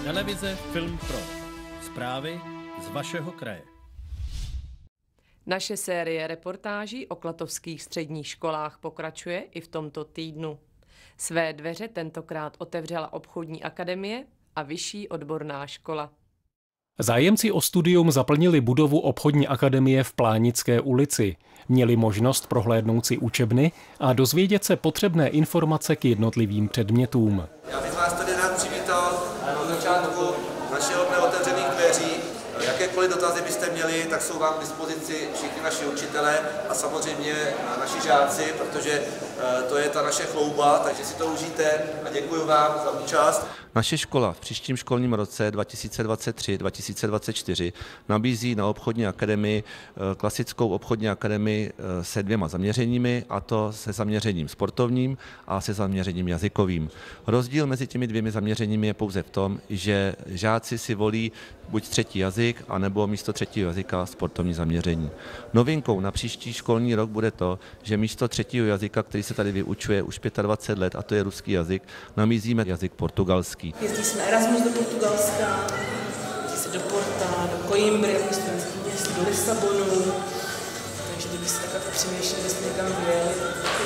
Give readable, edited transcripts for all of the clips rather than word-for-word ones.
Televize Film Pro. Zprávy z vašeho kraje. Naše série reportáží o klatovských středních školách pokračuje i v tomto týdnu. Své dveře tentokrát otevřela obchodní akademie a vyšší odborná škola. Zájemci o studium zaplnili budovu obchodní akademie v Plánické ulici. Měli možnost prohlédnout si učebny a dozvědět se potřebné informace k jednotlivým předmětům. Já bych vás tady rád přivítal na začátku našeho dne otevřených dveří. Jakékoliv dotazy byste měli, tak jsou vám k dispozici všichni naši učitelé a samozřejmě naši žáci, protože to je ta naše chlouba, takže si to užijte a děkuji vám za účast. Naše škola v příštím školním roce 2023-2024 nabízí na obchodní akademii klasickou obchodní akademii se dvěma zaměřeními, a to se zaměřením sportovním a se zaměřením jazykovým. Rozdíl mezi těmi dvěmi zaměřeními je pouze v tom, že žáci si volí buď třetí jazyk, anebo místo třetího jazyka sportovní zaměření. Novinkou na příští školní rok bude to, že místo třetího jazyka, který se tady vyučuje už 25 let, a to je ruský jazyk, nabízíme jazyk portugalský. Jezdí jsme Erasmus do Portugalska, jezdí se do Porta, do Coimbry, jako studentský město, do Lisabonu, takže kdybyste takhle přemýšleli, byste někam vyjeli,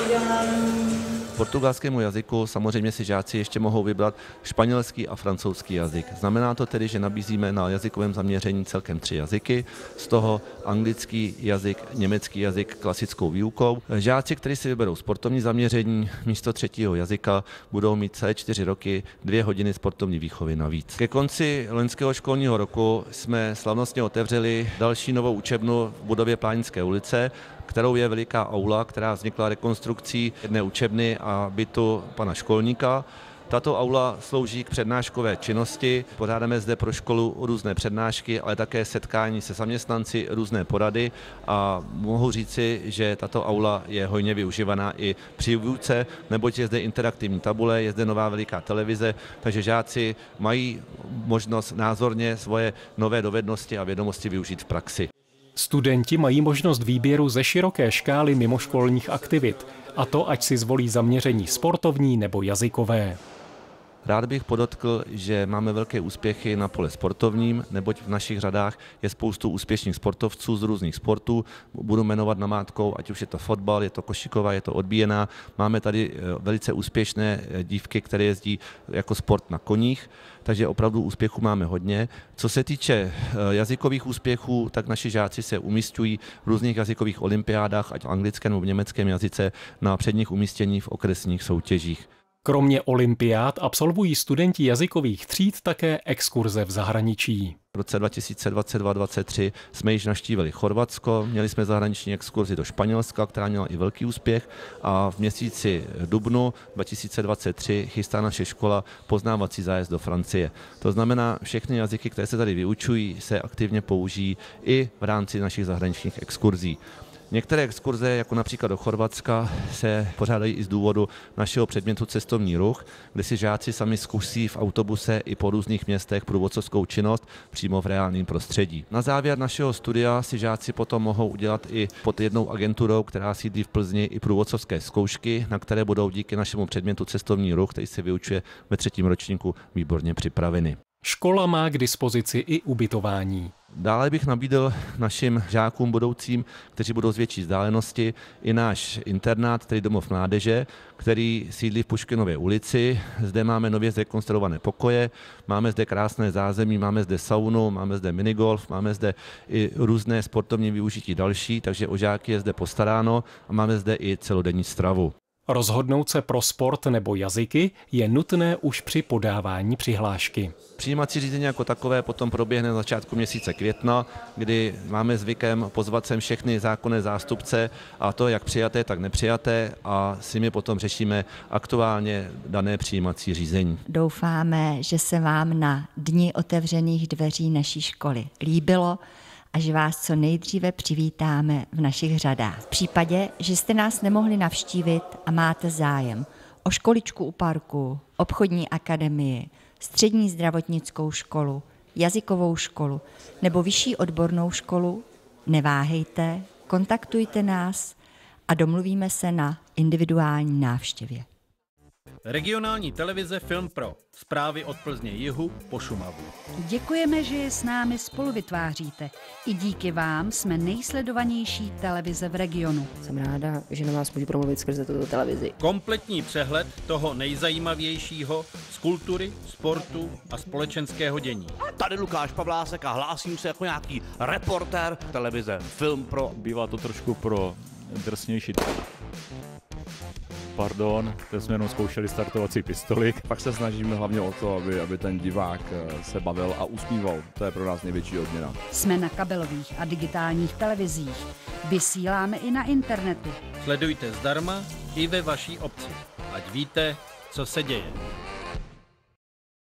ideální. Portugalskému jazyku samozřejmě si žáci ještě mohou vybrat španělský a francouzský jazyk. Znamená to tedy, že nabízíme na jazykovém zaměření celkem 3 jazyky, z toho anglický jazyk, německý jazyk klasickou výukou. Žáci, kteří si vyberou sportovní zaměření, místo třetího jazyka budou mít celé 4 roky 2 hodiny sportovní výchovy navíc. Ke konci loňského školního roku jsme slavnostně otevřeli další novou učebnu v budově Plánické ulice, kterou je veliká aula, která vznikla rekonstrukcí jedné učebny a bytu pana školníka. Tato aula slouží k přednáškové činnosti, pořádáme zde pro školu různé přednášky, ale také setkání se zaměstnanci, různé porady a mohu říci, že tato aula je hojně využívaná i při výuce, neboť je zde interaktivní tabule, je zde nová veliká televize, takže žáci mají možnost názorně svoje nové dovednosti a vědomosti využít v praxi. Studenti mají možnost výběru ze široké škály mimoškolních aktivit, a to ať si zvolí zaměření sportovní nebo jazykové. Rád bych podotkl, že máme velké úspěchy na poli sportovním, neboť v našich řadách je spoustu úspěšných sportovců z různých sportů. Budu jmenovat namátkou, ať už je to fotbal, je to košiková, je to odbíjená. Máme tady velice úspěšné dívky, které jezdí jako sport na koních, takže opravdu úspěchů máme hodně. Co se týče jazykových úspěchů, tak naši žáci se umísťují v různých jazykových olympiádách, ať v anglickém nebo v německém jazyce, na předních umístění v okresních soutěžích. Kromě olympiád absolvují studenti jazykových tříd také exkurze v zahraničí. V roce 2022-2023 jsme již navštívili Chorvatsko, měli jsme zahraniční exkurzi do Španělska, která měla i velký úspěch, a v měsíci dubnu 2023 chystá naše škola poznávací zájezd do Francie. To znamená, všechny jazyky, které se tady vyučují, se aktivně použijí i v rámci našich zahraničních exkurzí. Některé exkurze, jako například do Chorvatska, se pořádají i z důvodu našeho předmětu cestovní ruch, kde si žáci sami zkusí v autobuse i po různých městech průvodcovskou činnost přímo v reálném prostředí. Na závěr našeho studia si žáci potom mohou udělat i pod jednou agenturou, která sídlí v Plzni, i průvodcovské zkoušky, na které budou díky našemu předmětu cestovní ruch, který se vyučuje ve 3. ročníku, výborně připraveny. Škola má k dispozici i ubytování. Dále bych nabídl našim žákům budoucím, kteří budou z větší vzdálenosti, i náš internát, tedy domov mládeže, který sídlí v Puškinově ulici. Zde máme nově zrekonstruované pokoje, máme zde krásné zázemí, máme zde saunu, máme zde minigolf, máme zde i různé sportovní využití další, takže o žáky je zde postaráno a máme zde i celodenní stravu. Rozhodnout se pro sport nebo jazyky je nutné už při podávání přihlášky. Přijímací řízení jako takové potom proběhne na začátku měsíce května, kdy máme zvykem pozvat sem všechny zákonné zástupce, a to jak přijaté, tak nepřijaté, a s nimi potom řešíme aktuálně dané přijímací řízení. Doufáme, že se vám na dni otevřených dveří naší školy líbilo a že vás co nejdříve přivítáme v našich řadách. V případě, že jste nás nemohli navštívit a máte zájem o školičku u parku, obchodní akademii, střední zdravotnickou školu, jazykovou školu nebo vyšší odbornou školu, neváhejte, kontaktujte nás a domluvíme se na individuální návštěvě. Regionální televize Film Pro. Zprávy od Plzně jihu po Šumavu. Děkujeme, že je s námi spolu vytváříte. I díky vám jsme nejsledovanější televize v regionu. Jsem ráda, že na vás můžu promluvit skrze tuto televizi. Kompletní přehled toho nejzajímavějšího z kultury, sportu a společenského dění. Tady Lukáš Pavlásek a hlásím se jako nějaký reportér televize Film Pro. Bývá to trošku pro drsnější. Pardon, teď jsme jenom zkoušeli startovací pistoli. Pak se snažíme hlavně o to, aby ten divák se bavil a usmíval. To je pro nás největší odměna. Jsme na kabelových a digitálních televizích. Vysíláme i na internetu. Sledujte zdarma i ve vaší obci. Ať víte, co se děje.